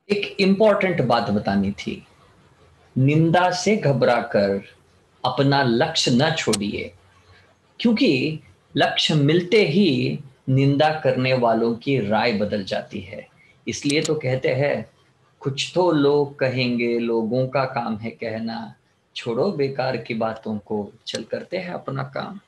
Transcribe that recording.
एक इम्पॉर्टेंट बात बतानी थी। निंदा से घबराकर अपना लक्ष्य न छोड़िए, क्योंकि लक्ष्य मिलते ही निंदा करने वालों की राय बदल जाती है। इसलिए तो कहते हैं, कुछ तो लोग कहेंगे, लोगों का काम है कहना, छोड़ो बेकार की बातों को, चल करते हैं अपना काम।